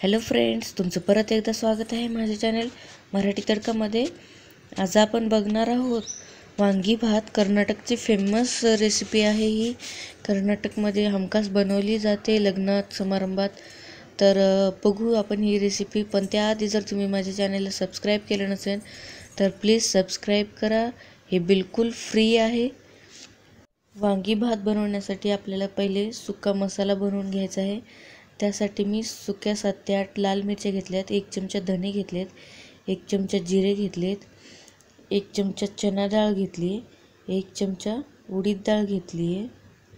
Hello friends, तुमचं परत एकदा स्वागत आहे माझ्या चॅनल मराठी तडकामध्ये। आज आपण बघणार आहोत वांगी भात। कर्नाटकची फेमस रेसिपी आहे ही। कर्नाटकमध्ये हमखास बनवली जाते लग्नात समारंभात। तर बघू आपण ही रेसिपी। पण त्याआधी जर तुम्ही माझ्या चॅनलला सबस्क्राईब केलं नसेल तर प्लीज सबस्क्राईब करा, हे बिलकुल फ्री आहे। वांगी भात बनवण्यासाठी आपल्याला पहिले सुका मसाला बनवून घ्यायचा आहे। त्यासाठी मी सुक्या 7 ते 8 लाल मिरच्या घेतल्यात, 1 चमचा धने घेतलेत, 1 चमचा जिरे घेतलेत, 1 चमचा चना डाळ घेतली, 1 चमचा उडीद डाळ घेतली आहे,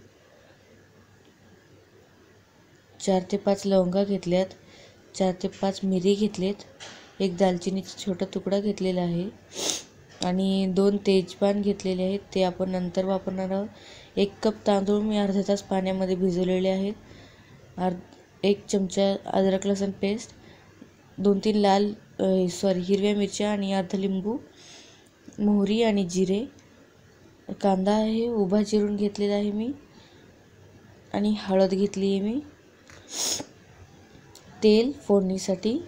4 ते 5 लवंगा घेतल्यात, 4 ते 5 मिरी घेतलेत, 1 दालचिनीचा छोटा तुकडा घेतलेला आहे आणि 2 तेजपान घेतलेले आहेत, ते आपण नंतर वापरणार आहोत। 1 कप तांदूळ मी अर्धा तास पाण्यामध्ये भिजवलेले आहेत, 1 चमचा अद्रक लसूण पेस्ट, 2-3 हिरव्या मिरच्या आणि अर्धा लिंबू, मोहरी आणि जिरे, कांदा आहे उभा चिरून घेतलेला आहे मी, आणि हळद घेतली आहे मी, तेल फोडणीसाठी।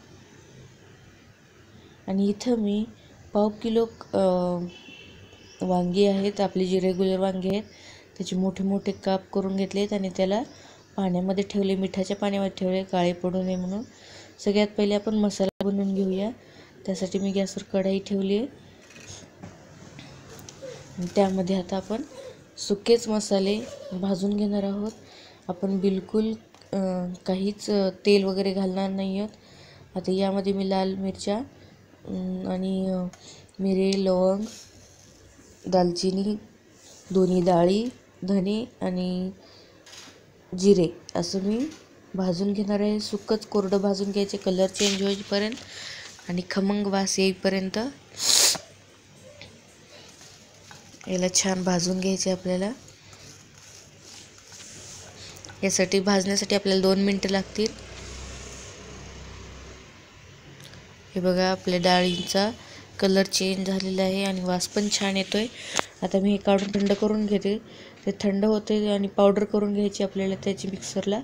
आणि इथं मी पाव किलो वांगी आहेत, आपली जी रेग्युलर वांगी आहेत त्याचे मोठे मोठे काप करून घेतलेत आणि त्याला पाण्यामध्ये ठेवले, मिठाच्या पाण्यामध्ये ठेवले काळे पडू नये म्हणून। सगळ्यात पहिले आपण मसाला बनवून घेऊया। त्यासाठी मी गॅसवर कढई ठेवली आहे, त्यामध्ये आता आपण सुकेच मसाले भाजून घेणार आहोत। आपण बिलकुल काहीच तेल वगैरे घालणार नाही आहोत। आता यामध्ये मी लाल मिरच्या आणि मिरे, लवंग, दालचिनी, दोन्ही डाळी, धने आणि जिरे असं मी भाजून घेणार आहे। सुकच कोरडं भाजून घ्यायचे, कलर चेंज होईपर्यंत आणि खमंग वास येईपर्यंत याला छान भाजून घ्यायचे आपल्याला। यासाठी भाजण्यासाठी आपल्याला 2 मिनिटं लागतील। हे बघा, आपल्या डाळींचा कलर चेंज झालेला आहे आणि वास पण छान येतोय। आता मी हे काढून थंड करून घेते। ते थंड होते आणि पावडर करून घ्यायची आपल्याला त्याची मिक्सरला।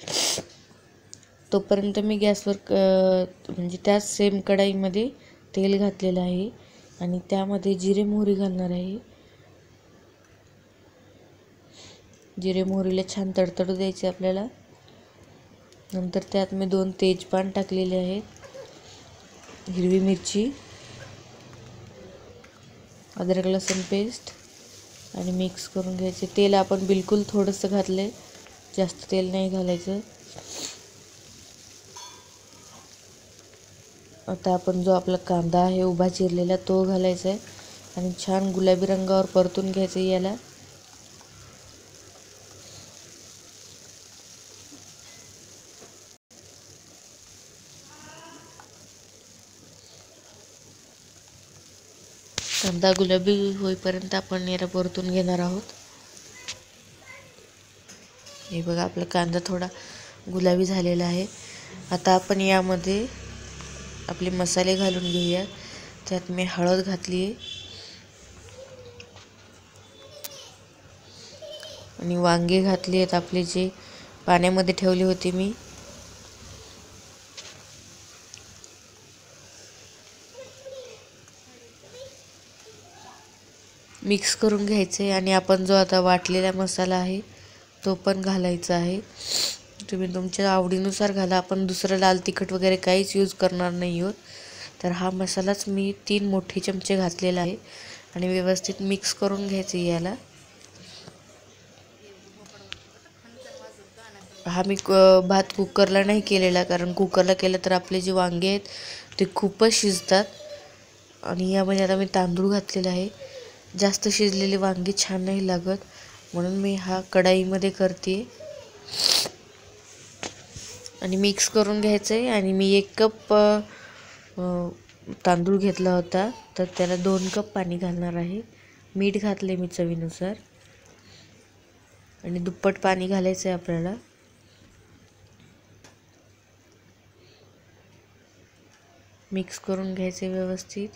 तोपर्यंत मी गॅसवर म्हणजे त्याच सेम कढईमध्ये तेल घातलेलं आहे आणि त्यामध्ये जिरे मोहरी घालणार आहे। जिरे मोहरीला छान तडतडू द्यायचे आपल्याला। नंतर त्यात मी 2 तेजपान टाकलेले आहेत, हिरवी मिरची, अद्रक लसूण पेस्ट आणि मिक्स करून घ्यायचे। तेल आपण बिलकुल थोडंसं घातले, जास्त तेल नाही घालायचं। आता आपण जो आपला कांदा आहे उभा चिरलेला तो घालायचा आहे आणि छान गुलाबी रंगावर परतून घ्यायचं याला। कांदा गुलाबी होईपर्यंत आपण याला परतून घेणार आहोत। हे बघा, आपला कांदा थोडा गुलाबी झालेला आहे। आता आपण यामध्ये आपले मसाले घालून घेऊया। त्यात मी हळद घातली आहे आणि वांगे घातले आहेत आपले, जे पाण्यामध्ये ठेवले होते मी। मिक्स करून घ्यायचे आणि आपण जो आता वाटलेला मसाला आहे तो पण घालायचा आहे। तुम्ही तुमच्या आवडीनुसार घाला, आपण दुसरं लाल तिखट वगैरे काहीच यूज करणार नाही आहोत। तर हा मसालाच मी 3 मोठे चमचे घातलेला आहे आणि व्यवस्थित मिक्स करून घ्यायचे याला। हा मी भात कुकरला नाही केलेला, कारण कुकरला केलं तर आपले जे वांगे आहेत ते खूपच शिजतात। आणि यामध्ये आता मी तांदूळ घातलेला आहे। जास्त शिजलेले वांगी छान नाही लागत, म्हणून मी हा कढईमध्ये करते आणि मिक्स करून घ्यायचं आहे। आणि मी 1 कप तांदूळ घेतला होता, तर त्याला 2 कप पाणी घालणार आहे। मीठ घातले मी चवीनुसार आणि दुप्पट पाणी घालायचं आहे आपल्याला। मिक्स करून घ्यायचे व्यवस्थित।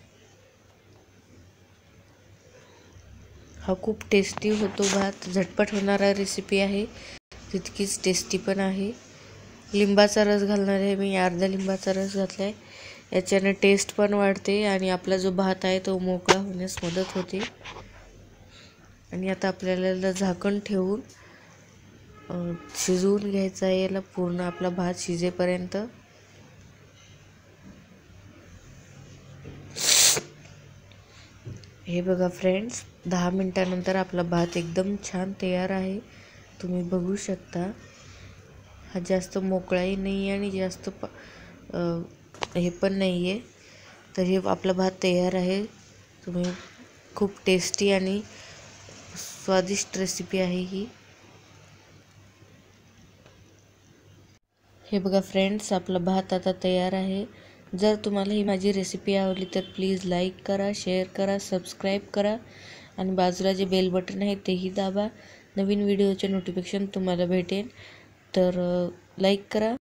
हा खूप टेस्टी होतो भात, झटपट होणारा रेसिपी आहे, तितकीच टेस्टी पण आहे। लिंबाचा रस घालणार आहे मी, अर्धा लिंबाचा रस घातला आहे. याच्याने टेस्ट पण वाढते आणि आपला जो भात आहे तो मोकळा होण्यास मदत होते. आणि आता आपल्याला झाकण ठेवून शिजवून घ्यायचा आहे याला पूर्ण, आपला भात शिजेपर्यंत. हे बघा फ्रेंड्स, 10 मिनिटानंतर आपला भात एकदम छान तयार आहे. तुम्ही बघू शकता, हा जास्त मोकळाही नाही आहे आणि जास्त हे पण नाही आहे. तर हे आपला भात तयार आहे. तुम्ही खूप टेस्टी आणि स्वादिष्ट रेसिपी आहे ही. हे बघा फ्रेंड्स, आपला भात आता तयार आहे. जर तुम्हाला ही माझी रेसिपी आवडली तर प्लीज लाईक करा, शेअर करा, सबस्क्राईब करा आणि बाजूला जे बेल बटन आहे तेही दाबा. नवीन व्हिडिओचे नोटिफिकेशन तुम्हाला भेटेल. तर लाईक करा.